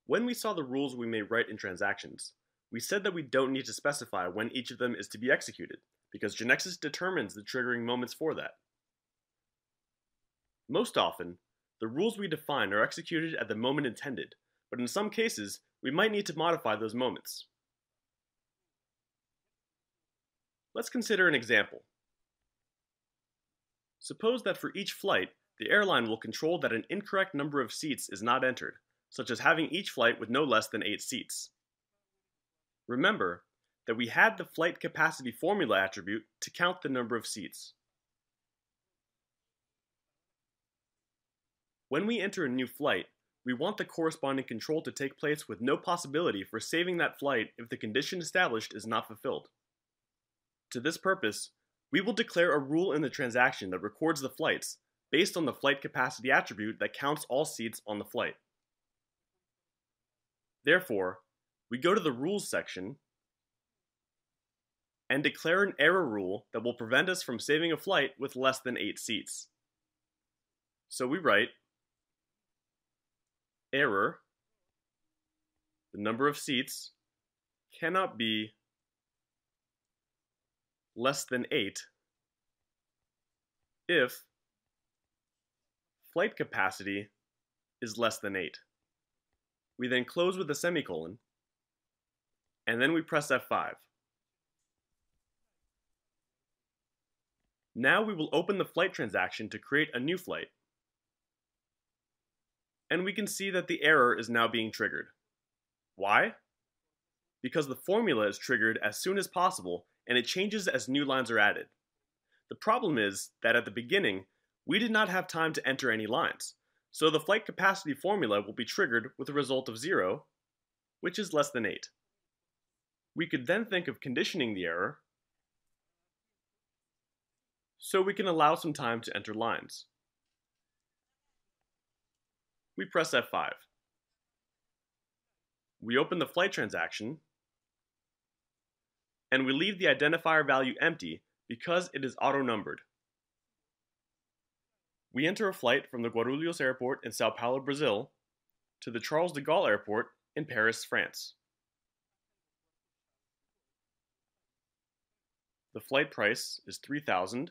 When we saw the rules we may write in transactions, we said that we don't need to specify when each of them is to be executed, because GeneXus determines the triggering moments for that. Most often, the rules we define are executed at the moment intended, but in some cases, we might need to modify those moments. Let's consider an example. Suppose that for each flight, the airline will control that an incorrect number of seats is not entered, such as having each flight with no less than 8 seats. Remember that we had the flight capacity formula attribute to count the number of seats. When we enter a new flight, we want the corresponding control to take place with no possibility for saving that flight if the condition established is not fulfilled. To this purpose, we will declare a rule in the transaction that records the flights based on the flight capacity attribute that counts all seats on the flight. Therefore, we go to the Rules section and declare an error rule that will prevent us from saving a flight with less than 8 seats. So we write error, the number of seats cannot be less than 8 if flight capacity is less than 8. We then close with a semicolon, and then we press F5. Now we will open the flight transaction to create a new flight. And we can see that the error is now being triggered. Why? Because the formula is triggered as soon as possible and it changes as new lines are added. The problem is that at the beginning, we did not have time to enter any lines, so the flight capacity formula will be triggered with a result of 0, which is less than 8. We could then think of conditioning the error so we can allow some time to enter lines. We press F5. We open the flight transaction, and we leave the identifier value empty because it is auto-numbered. We enter a flight from the Guarulhos Airport in Sao Paulo, Brazil, to the Charles de Gaulle Airport in Paris, France. The flight price is $3,000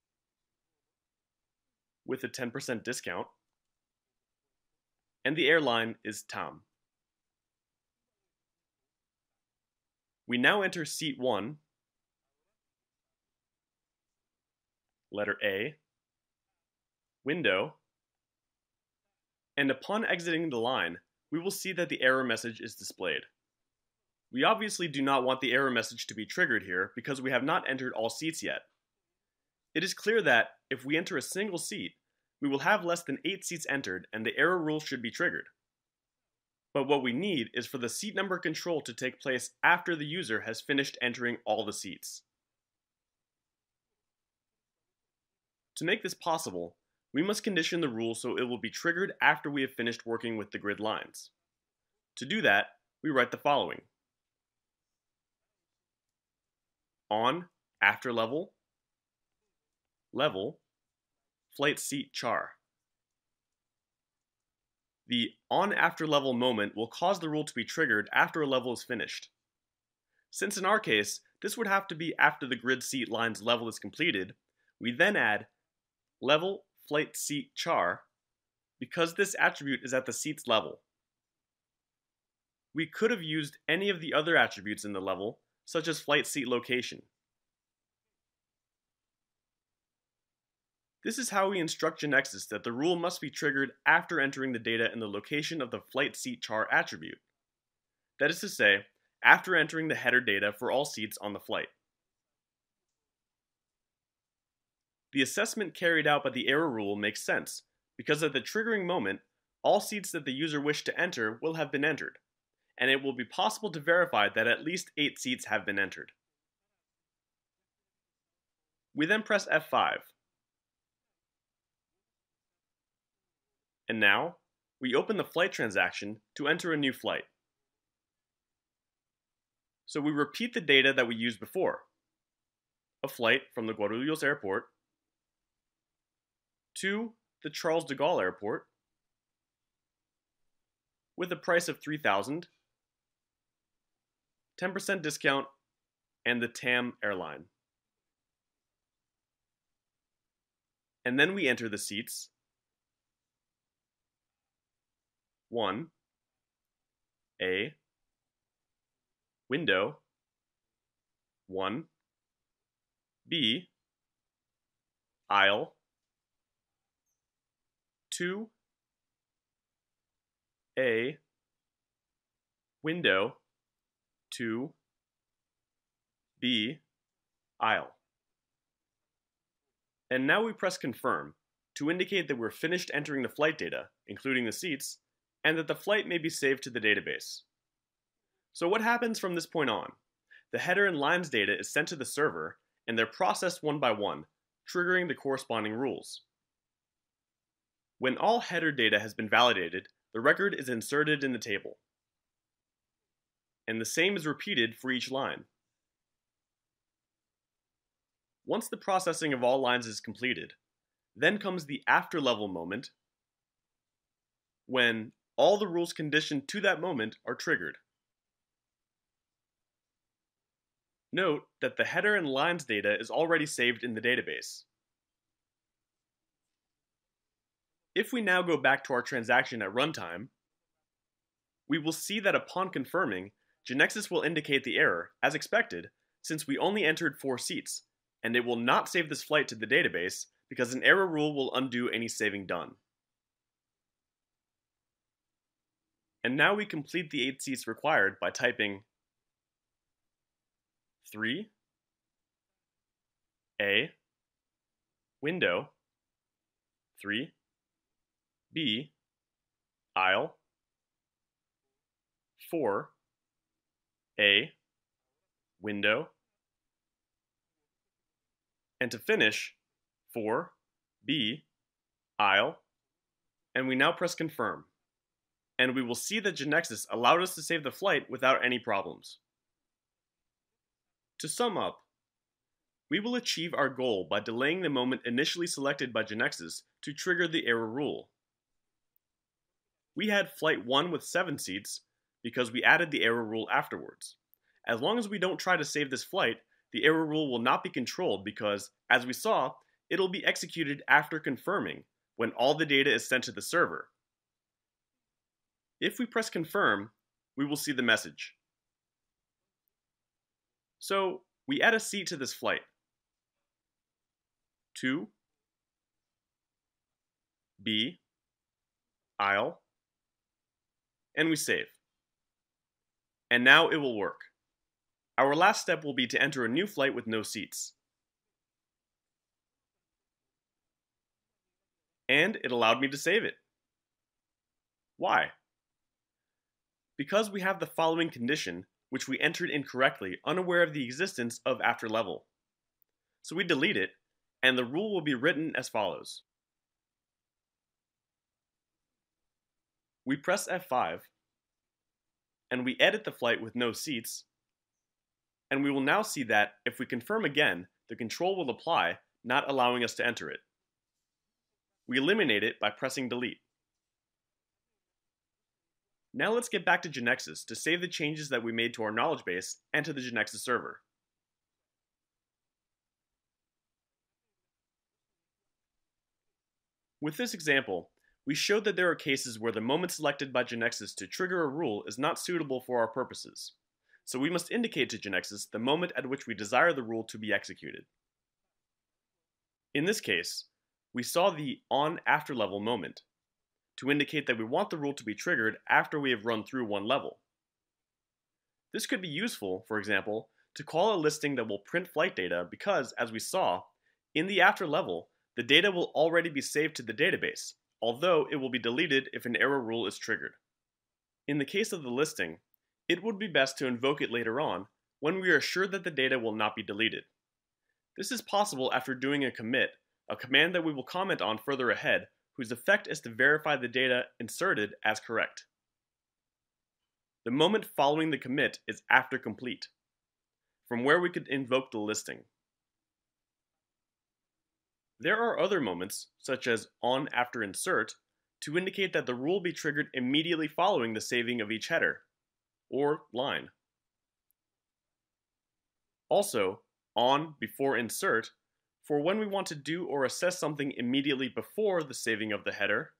with a 10% discount, and the airline is TAM. We now enter seat 1, letter A, window, and upon exiting the line, we will see that the error message is displayed. We obviously do not want the error message to be triggered here because we have not entered all seats yet. It is clear that if we enter a single seat, we will have less than 8 seats entered and the error rule should be triggered. But what we need is for the seat number control to take place after the user has finished entering all the seats. To make this possible, we must condition the rule so it will be triggered after we have finished working with the grid lines. To do that, we write the following. On after level, flight seat char. The on after level moment will cause the rule to be triggered after a level is finished. Since in our case, this would have to be after the grid seat line's level is completed, we then add level flight seat char because this attribute is at the seat's level. We could have used any of the other attributes in the level, such as flight seat location. This is how we instruct GeneXus that the rule must be triggered after entering the data in the location of the flight seat char attribute. That is to say, after entering the header data for all seats on the flight. The assessment carried out by the error rule makes sense, because at the triggering moment, all seats that the user wished to enter will have been entered, and it will be possible to verify that at least 8 seats have been entered. We then press F5. And now, we open the flight transaction to enter a new flight. So we repeat the data that we used before. A flight from the Guarulhos Airport to the Charles de Gaulle Airport with a price of $3,000, 10% discount, and the TAM airline. And then we enter the seats. 1, A, window, 1, B, aisle, 2, A, window, 2, B, aisle. And now we press confirm to indicate that we're finished entering the flight data, including the seats, and that the flight may be saved to the database. So what happens from this point on? The header and lines data is sent to the server, and they're processed one by one, triggering the corresponding rules. When all header data has been validated, the record is inserted in the table. And the same is repeated for each line. Once the processing of all lines is completed, then comes the after-level moment, when all the rules conditioned to that moment are triggered. Note that the header and lines data is already saved in the database. If we now go back to our transaction at runtime, we will see that upon confirming, GeneXus will indicate the error, as expected, since we only entered 4 seats, and it will not save this flight to the database because an error rule will undo any saving done. And now we complete the 8 seats required by typing 3, A, window, 3, B, aisle, 4, A, window, and to finish, 4, B, aisle, and we now press confirm. And we will see that GeneXus allowed us to save the flight without any problems. To sum up, we will achieve our goal by delaying the moment initially selected by GeneXus to trigger the error rule. We had Flight 1 with 7 seats because we added the error rule afterwards. As long as we don't try to save this flight, the error rule will not be controlled because, as we saw, it'll be executed after confirming, when all the data is sent to the server. If we press confirm, we will see the message. So, we add a seat to this flight. 2, B, aisle, and we save. And now it will work. Our last step will be to enter a new flight with no seats. And it allowed me to save it. Why? Because we have the following condition, which we entered incorrectly, unaware of the existence of after level. So we delete it, and the rule will be written as follows. We press F5, and we edit the flight with no seats, and we will now see that if we confirm again, the control will apply, not allowing us to enter it. We eliminate it by pressing delete. Now let's get back to GeneXus to save the changes that we made to our knowledge base and to the GeneXus server. With this example, we showed that there are cases where the moment selected by GeneXus to trigger a rule is not suitable for our purposes. So we must indicate to GeneXus the moment at which we desire the rule to be executed. In this case, we saw the on-after-level moment to indicate that we want the rule to be triggered after we have run through one level. This could be useful, for example, to call a listing that will print flight data because, as we saw, in the after level, the data will already be saved to the database, although it will be deleted if an error rule is triggered. In the case of the listing, it would be best to invoke it later on when we are sure that the data will not be deleted. This is possible after doing a commit, a command that we will comment on further ahead, whose effect is to verify the data inserted as correct. The moment following the commit is after complete, from where we could invoke the listing. There are other moments, such as on after insert, to indicate that the rule be triggered immediately following the saving of each header, or line. Also, on before insert, for when we want to do or assess something immediately before the saving of the header,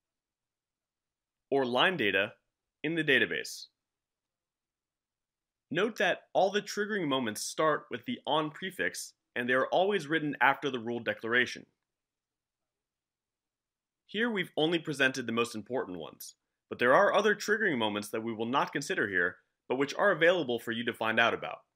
or line data in the database. Note that all the triggering moments start with the on prefix, and they are always written after the rule declaration. Here we've only presented the most important ones, but there are other triggering moments that we will not consider here, but which are available for you to find out about.